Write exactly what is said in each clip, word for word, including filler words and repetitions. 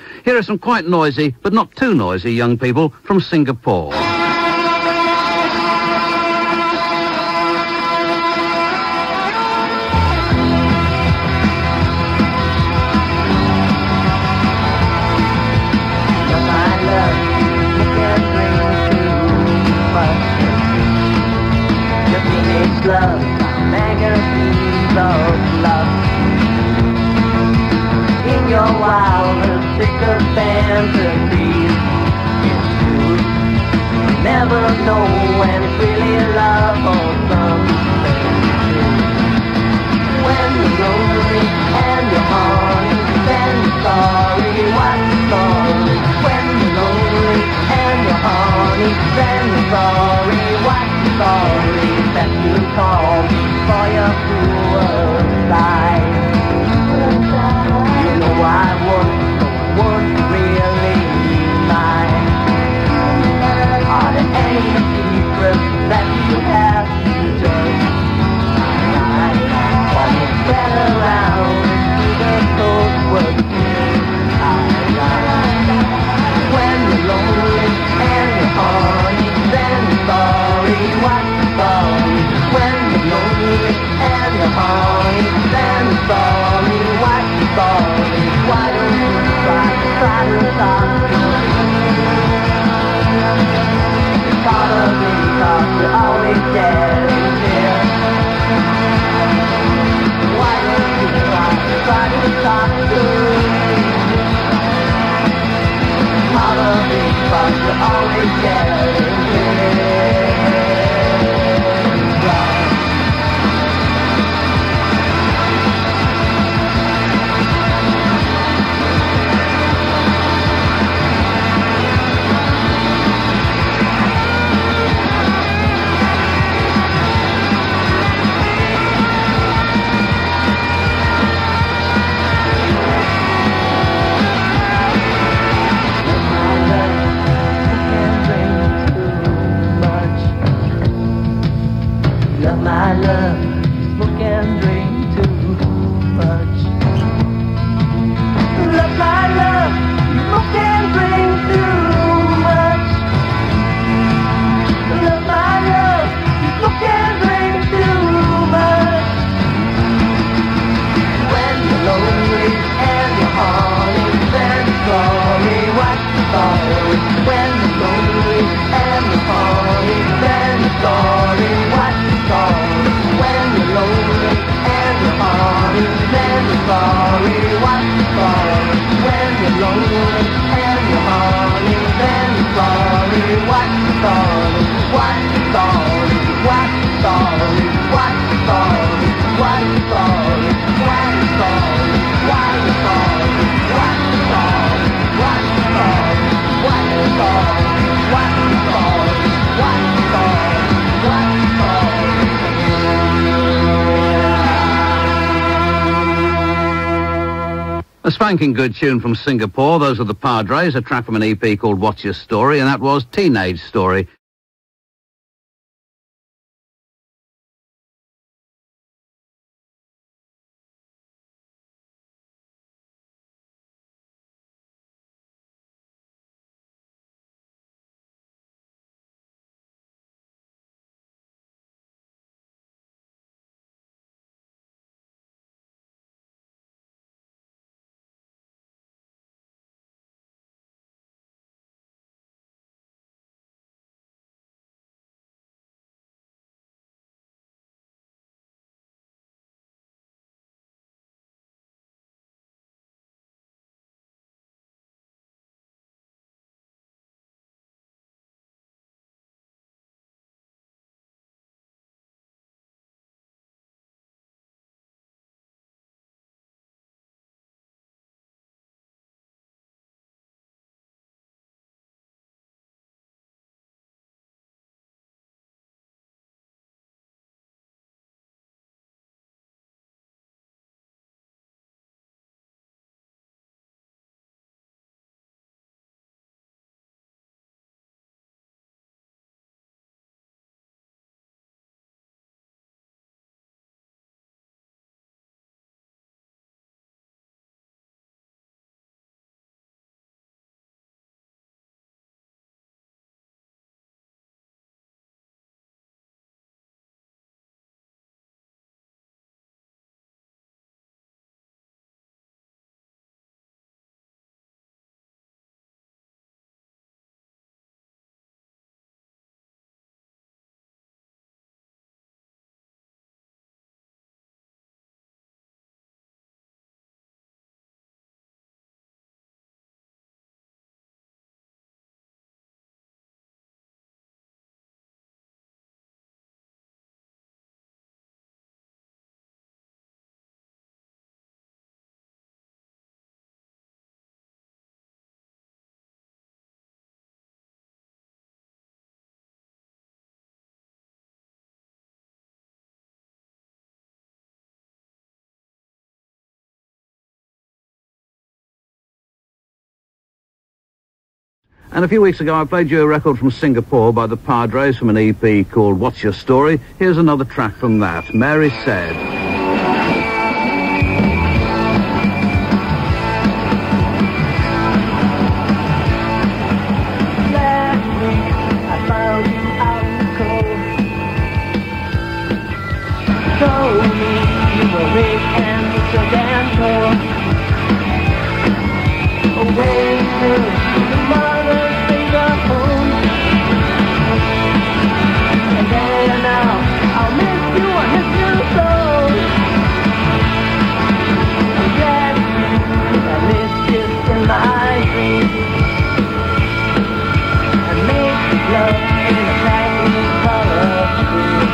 Here are some quite noisy, but not too noisy, young people from Singapore. Love, magazines of love. In your wildest, sickest fantasies, it's true. You never know when it's really love or something true. When you're lonely and you're horny, then you're sorry, what's the story? When you're lonely and you're horny, then you're sorry, what's the story? That you call me for your suicide. You know I won't, no one really mine. Are there any secrets that you have to just hide? Or you spread around to the coast where I lie? When you're lonely and you're horny, then you're sorry, what's the story? When you're lonely and you're horny, then you're sorry, what's the story? Why don't you try, try to stop me? It's probably because you're always getting near. Why don't you try, try to stop me? It's probably because you're always getting near. My love, smoke and drink too much. Love my love, smoke and drink too much. Love my love, smoke and drink too much. When you're lonely and you're horny, then sorry, what's the story? When you're lonely and you're horny, then sorry, what's the story? When you're lonely and you're horny, then you're sorry, what's the story? When you're lonely and you're horny, then you're sorry, what's the story? What's the story? What's the story? What's the story? What's the story? What's the story? What's the story? What's the story? What's the story? What's the story? What's the story? What's the story? What's the story? A spanking good tune from Singapore. Those are the Padres, a track from an E P called What's Your Story, and that was Teenage Story. And a few weeks ago I played you a record from Singapore by the Padres from an E P called What's Your Story? Here's another track from that. Mary Said. Last week I found you out in the cold. Told me you were rich and so damn cold. Away to the mother's finger home. And then now I'll miss you, I miss you so. I'm glad I missed you in my dreams. I made love in a shiny color blue.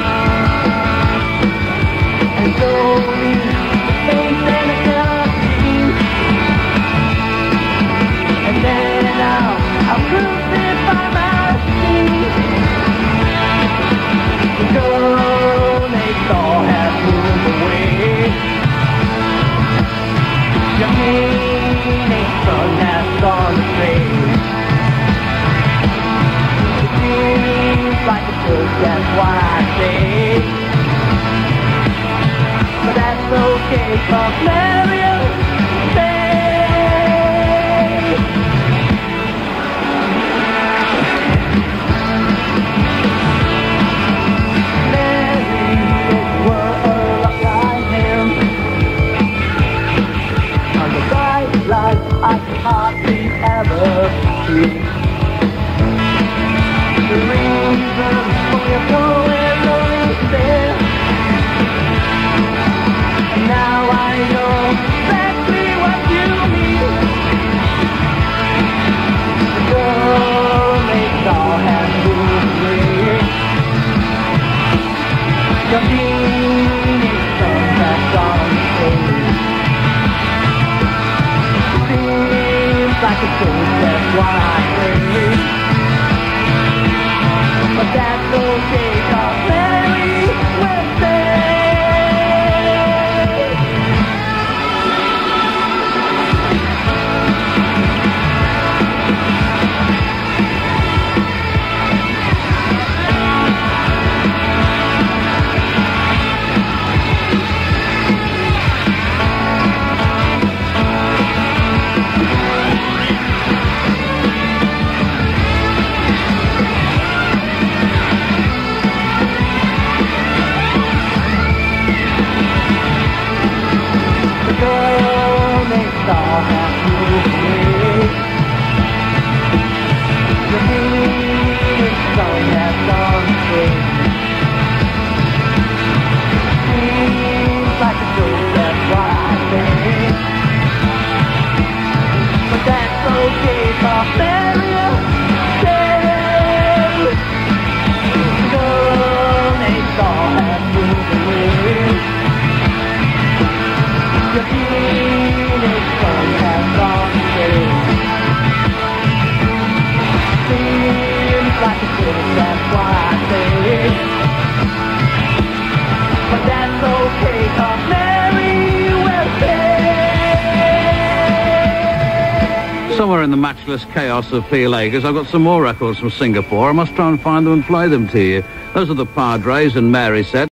And slowly the face and a dream. And then now I'll crucify my feet. The girl they saw has moved away. Your meaning sun has gone astray. It seems like a joke, that's why I say. But that's okay, 'cause Mary said. Mary, if you were a lot like him, on the bright light I could hardly ever see. The reason for your going on there. And now I know exactly what you mean. The girl they saw has moved away. Your meaning sun has gone away. Seems like a joke, that's why I say. But that's okay, 'cause Mary will say. The girl they saw has moved away. The meaning sun has gone astray. Seems like a joke, that's why I say. But that's okay, 'cause Mary said. The girl they saw has moved away. Your meaning sun has gone away. Seems like a joke, that's why I say. But that's okay, 'cause Mary will say. Somewhere in the matchless chaos of P. Lagers, I've got some more records from Singapore. I must try and find them and play them to you. Those are the Padres and Mary Said.